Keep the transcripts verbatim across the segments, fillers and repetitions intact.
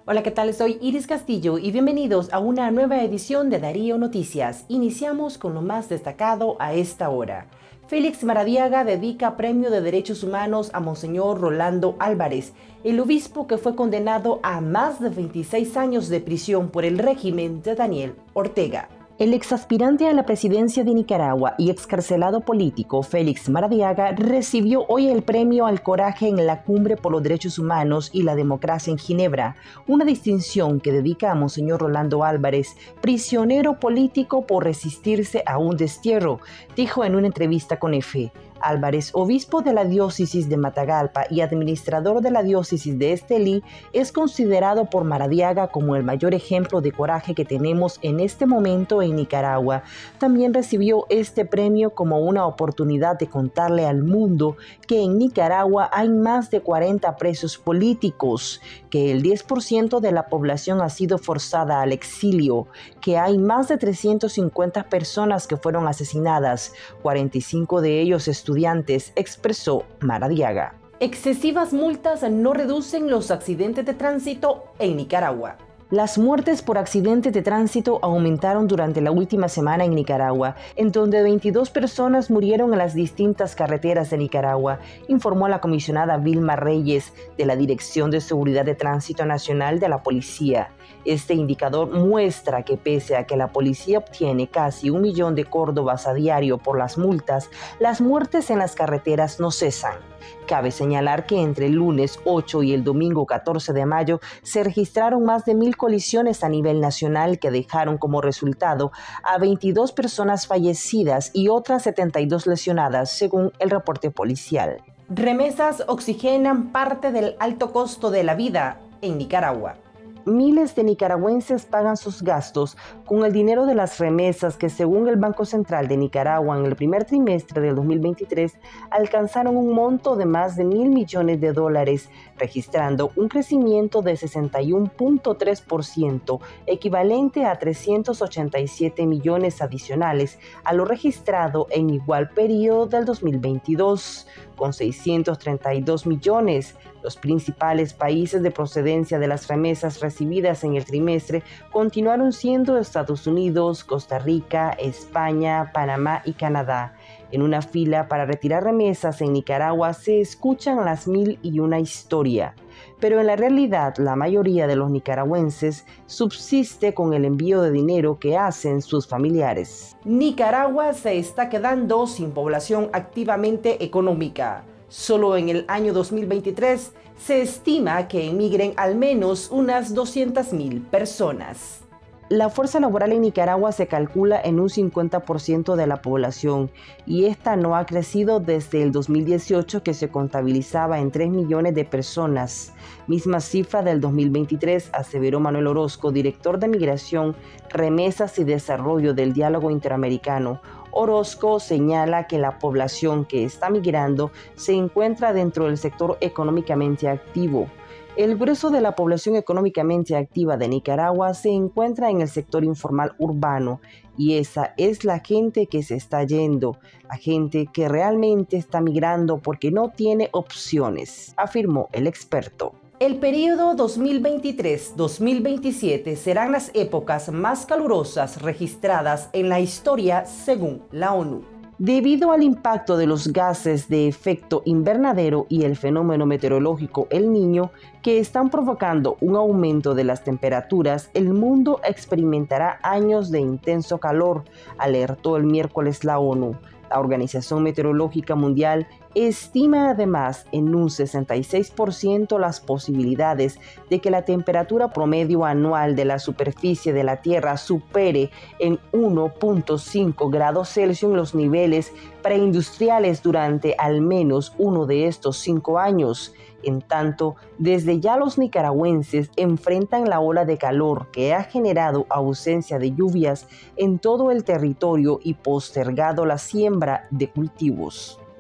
Hola, ¿qué tal? Soy Iris Castillo y bienvenidos a una nueva edición de Darío Noticias. Iniciamos con lo más destacado a esta hora. Félix Maradiaga dedica premio de Derechos Humanos a Monseñor Rolando Álvarez, el obispo que fue condenado a más de veintiséis años de prisión por el régimen de Daniel Ortega. El exaspirante a la presidencia de Nicaragua y excarcelado político Félix Maradiaga recibió hoy el premio al coraje en la Cumbre por los Derechos Humanos y la Democracia en Ginebra, una distinción que dedica a Monseñor Rolando Álvarez, prisionero político por resistirse a un destierro, dijo en una entrevista con EFE. Álvarez, obispo de la diócesis de Matagalpa y administrador de la diócesis de Estelí, es considerado por Maradiaga como el mayor ejemplo de coraje que tenemos en este momento en Nicaragua. También recibió este premio como una oportunidad de contarle al mundo que en Nicaragua hay más de cuarenta presos políticos, que el diez por ciento de la población ha sido forzada al exilio, que hay más de trescientas cincuenta personas que fueron asesinadas, cuarenta y cinco de ellos estudiantes, expresó Maradiaga. Excesivas multas no reducen los accidentes de tránsito en Nicaragua. Las muertes por accidentes de tránsito aumentaron durante la última semana en Nicaragua, en donde veintidós personas murieron en las distintas carreteras de Nicaragua, informó la comisionada Vilma Reyes de la Dirección de Seguridad de Tránsito Nacional de la Policía. Este indicador muestra que pese a que la policía obtiene casi un millón de córdobas a diario por las multas, las muertes en las carreteras no cesan. Cabe señalar que entre el lunes ocho y el domingo catorce de mayo se registraron más de mil colisiones a nivel nacional que dejaron como resultado a veintidós personas fallecidas y otras setenta y dos lesionadas, según el reporte policial. Remesas oxigenan parte del alto costo de la vida en Nicaragua. Miles de nicaragüenses pagan sus gastos con el dinero de las remesas que, según el Banco Central de Nicaragua, en el primer trimestre del dos mil veintitrés alcanzaron un monto de más de mil millones de dólares, registrando un crecimiento de sesenta y uno punto tres por ciento, equivalente a trescientos ochenta y siete millones adicionales a lo registrado en igual periodo del dos mil veintidós, con seiscientos treinta y dos millones. Los principales países de procedencia de las remesas recibidas en el trimestre continuaron siendo Estados Unidos, Costa Rica, España, Panamá y Canadá. En una fila para retirar remesas en Nicaragua se escuchan las mil y una historia, pero en la realidad la mayoría de los nicaragüenses subsiste con el envío de dinero que hacen sus familiares. Nicaragua se está quedando sin población activamente económica. Solo en el año dos mil veintitrés se estima que emigren al menos unas doscientas mil personas. La fuerza laboral en Nicaragua se calcula en un cincuenta por ciento de la población y esta no ha crecido desde el dos mil dieciocho, que se contabilizaba en tres millones de personas. Misma cifra del dos mil veintitrés, aseveró Manuel Orozco, director de Migración, Remesas y Desarrollo del Diálogo Interamericano. Orozco señala que la población que está migrando se encuentra dentro del sector económicamente activo. El grueso de la población económicamente activa de Nicaragua se encuentra en el sector informal urbano y esa es la gente que se está yendo, la gente que realmente está migrando porque no tiene opciones, afirmó el experto. El periodo dos mil veintitrés dos mil veintisiete serán las épocas más calurosas registradas en la historia, según la ONU. Debido al impacto de los gases de efecto invernadero y el fenómeno meteorológico El Niño, que están provocando un aumento de las temperaturas, el mundo experimentará años de intenso calor, alertó el miércoles la ONU. La Organización Meteorológica Mundial estima además en un sesenta y seis por ciento las posibilidades de que la temperatura promedio anual de la superficie de la Tierra supere en uno punto cinco grados Celsius los niveles preindustriales durante al menos uno de estos cinco años. En tanto, desde ya los nicaragüenses enfrentan la ola de calor que ha generado ausencia de lluvias en todo el territorio y postergado la siembra de cultivos.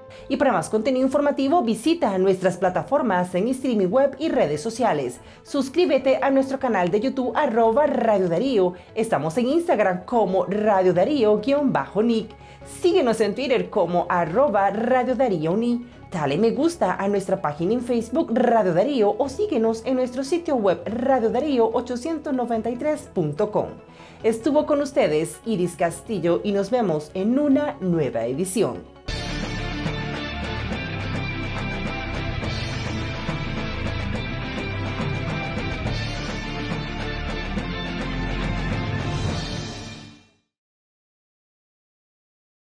Y para más contenido informativo, visita nuestras plataformas en streaming web y redes sociales. Suscríbete a nuestro canal de YouTube arroba Radio Darío. Estamos en Instagram como Radio Darío-Nick. Síguenos en Twitter como arroba Radio Darío Uni. Dale me gusta a nuestra página en Facebook Radio Darío o síguenos en nuestro sitio web radio darío ochocientos noventa y tres punto com. Estuvo con ustedes Iris Castillo y nos vemos en una nueva edición.